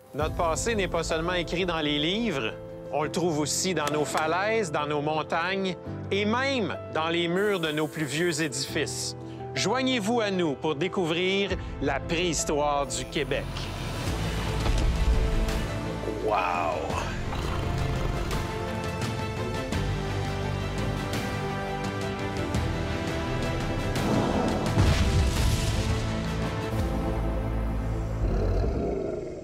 Notre passé n'est pas seulement écrit dans les livres, on le trouve aussi dans nos falaises, dans nos montagnes et même dans les murs de nos plus vieux édifices. Joignez-vous à nous pour découvrir la préhistoire du Québec. Wow!